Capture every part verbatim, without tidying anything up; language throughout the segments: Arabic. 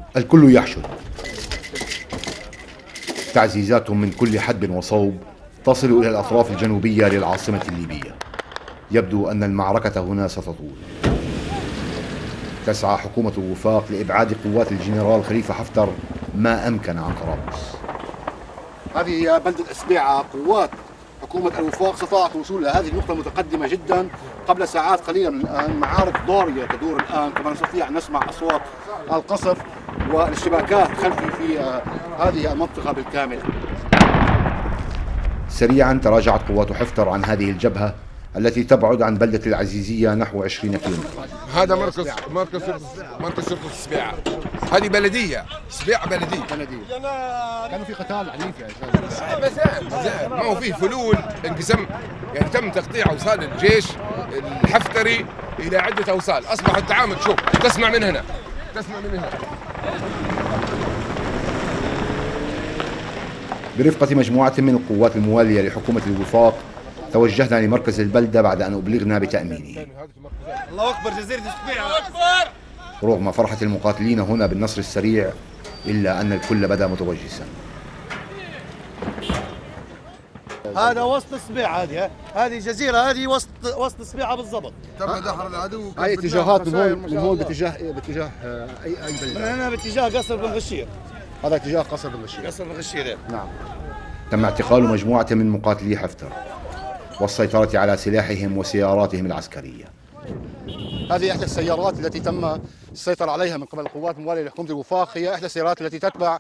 الكل يحشد. تعزيزات من كل حدب وصوب تصل إلى الأطراف الجنوبية للعاصمة الليبية. يبدو أن المعركة هنا ستطول. تسعى حكومة الوفاق لإبعاد قوات الجنرال خليفة حفتر ما أمكن عن طرابلس. هذه هي بلدة أسبيعة. قوات حكومة الوفاق استطاعت الوصول إلى هذه النقطة المتقدمة جدا قبل ساعات قليلة من الآن. معارك ضارية تدور الآن، كما نستطيع أن نسمع أصوات القصف والاشتباكات خلفي في هذه المنطقة بالكامل. سريعا تراجعت قوات حفتر عن هذه الجبهة التي تبعد عن بلدة العزيزية نحو عشرين كيلومترا. هذا مركز مركز مركز شرطة سبيعة. هذه بلدية، سبيعة بلدية. بلدية. كانوا في قتال عنيف يا شباب. زين زين ما هو فيه فلول انقسم، يعني تم تقطيع اوصال الجيش الحفتري إلى عدة اوصال، أصبح التعامل شوف تسمع من هنا تسمع من هنا. برفقة مجموعة من القوات الموالية لحكومة الوفاق توجهنا لمركز البلدة بعد أن أبلغنا بتأمينه. الله أكبر جزيرة سبيعة. الله أكبر. رغم فرحة المقاتلين هنا بالنصر السريع إلا أن الكل بدا متوجسا. هذا وسط سبيعة، هذه هذه جزيرة، هذه وسط وسط سبيعة بالضبط. تم دحر العدو. هاي اتجاهات من هون من هون باتجاه باتجاه أي أي بلدة. من هنا باتجاه قصر بن غشير. هذا اتجاه قصر بن غشير. قصر بن غشير. نعم. تم اعتقال مجموعة من مقاتلي حفتر والسيطرة على سلاحهم وسياراتهم العسكرية. هذه إحدى السيارات التي تم السيطرة عليها من قبل القوات الموالية لحكومة الوفاق. هي إحدى السيارات التي تتبع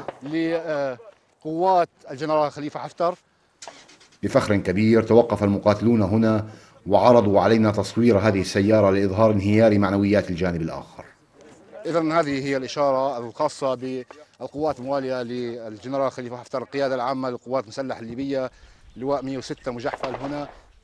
لقوات الجنرال خليفة حفتر. بفخر كبير توقف المقاتلون هنا وعرضوا علينا تصوير هذه السيارة لإظهار انهيار معنويات الجانب الآخر. إذن هذه هي الإشارة الخاصة بالقوات الموالية للجنرال خليفة حفتر، القيادة العامة للقوات المسلحة الليبية، لواء مئة وستة مجحفل هنا.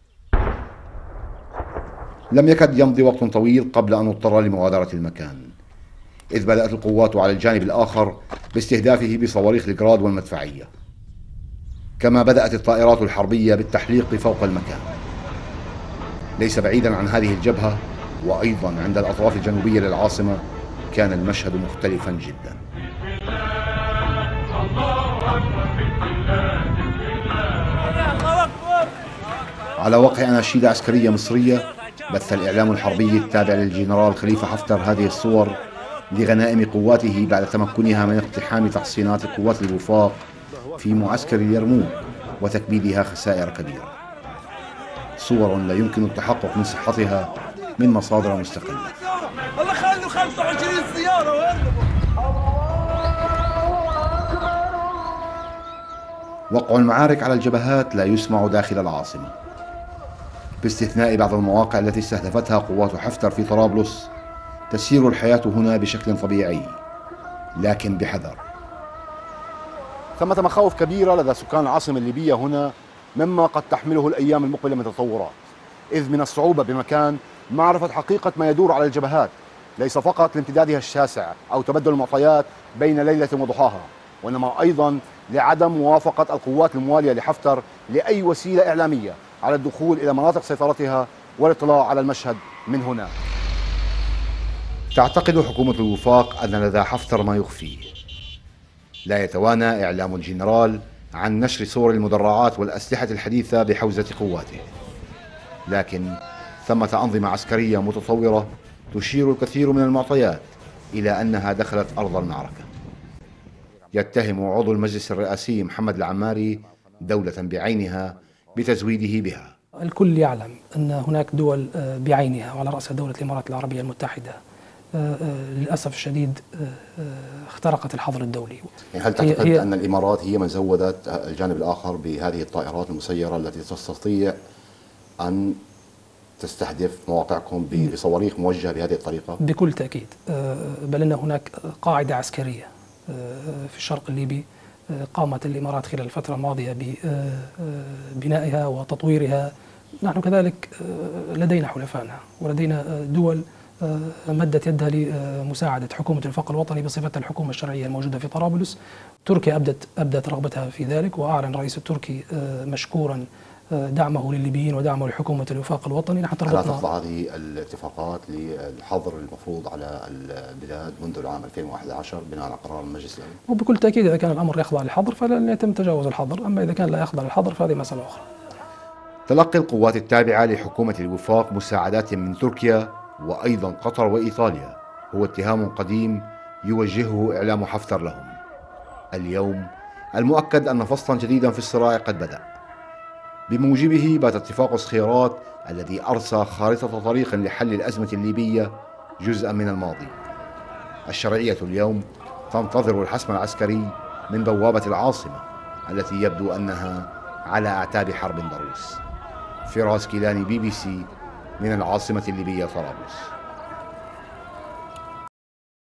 لم يكد يمضي وقت طويل قبل أن نضطر لمغادرة المكان، إذ بدأت القوات على الجانب الآخر باستهدافه بصواريخ الجراد والمدفعية، كما بدأت الطائرات الحربية بالتحليق فوق المكان. ليس بعيدا عن هذه الجبهة وأيضا عند الأطراف الجنوبية للعاصمة كان المشهد مختلفا جدا. على وقع أناشيد عسكرية مصرية بث الإعلام الحربي التابع للجنرال خليفة حفتر هذه الصور لغنائم قواته بعد تمكنها من اقتحام تحصينات قوات الوفاق في معسكر اليرموك وتكبيدها خسائر كبيرة. صور لا يمكن التحقق من صحتها من مصادر مستقلة. الله خلوا خمسة وعشرين سيارة. وقع المعارك على الجبهات لا يسمع داخل العاصمة، باستثناء بعض المواقع التي استهدفتها قوات حفتر في طرابلس. تسير الحياة هنا بشكل طبيعي لكن بحذر. ثمة مخاوف كبيرة لدى سكان العاصمة الليبية هنا مما قد تحمله الأيام المقبلة من تطورات، إذ من الصعوبة بمكان معرفة حقيقة ما يدور على الجبهات، ليس فقط لامتدادها الشاسع أو تبدل المعطيات بين ليلة وضحاها، وإنما أيضا لعدم موافقة القوات الموالية لحفتر لأي وسيلة إعلامية على الدخول إلى مناطق سيطرتها والاطلاع على المشهد من هنا. تعتقد حكومة الوفاق أن لدى حفتر ما يخفيه. لا يتوانى إعلام الجنرال عن نشر صور المدرعات والأسلحة الحديثة بحوزة قواته، لكن ثمة أنظمة عسكرية متطورة تشير الكثير من المعطيات إلى أنها دخلت أرض المعركة. يتهم عضو المجلس الرئاسي محمد العماري دولة بعينها بتزويده بها. الكل يعلم أن هناك دول بعينها وعلى رأسها دولة الإمارات العربية المتحدة للأسف الشديد اخترقت الحظر الدولي. هل تعتقد أن الإمارات هي من زودت الجانب الآخر بهذه الطائرات المسيرة التي تستطيع أن تستهدف مواقعكم بصواريخ موجهة بهذه الطريقة؟ بكل تأكيد، بل أن هناك قاعدة عسكرية في الشرق الليبي قامت الإمارات خلال الفترة الماضية ببنائها وتطويرها. نحن كذلك لدينا حلفائنا ولدينا دول مدت يدها لمساعدة حكومة الوفاق الوطني بصفتها الحكومة الشرعية الموجودة في طرابلس. تركيا أبدت أبدت رغبتها في ذلك، وأعلن الرئيس التركي مشكورا دعمه للليبيين ودعمه لحكومة الوفاق الوطني. نحن ألا تربطنا تخضع هذه الاتفاقات للحظر المفروض على البلاد منذ العام ألفين وأحد عشر بناء على قرار المجلس الأمني؟ وبكل تأكيد إذا كان الأمر يخضع للحظر فلن يتم تجاوز الحظر، أما إذا كان لا يخضع للحظر فهذه مسألة أخرى. تلقي القوات التابعة لحكومة الوفاق مساعدات من تركيا وأيضا قطر وإيطاليا هو اتهام قديم يوجهه إعلام حفتر لهم. اليوم المؤكد أن فصلا جديدا في الصراع قد بدأ، بموجبه بات اتفاق سخيرات الذي أرسى خارطة طريق لحل الأزمة الليبية جزءا من الماضي. الشرعية اليوم تنتظر الحسم العسكري من بوابة العاصمة التي يبدو أنها على أعتاب حرب ضروس. فراس كيلاني، بي بي سي، من العاصمة الليبية طرابلس.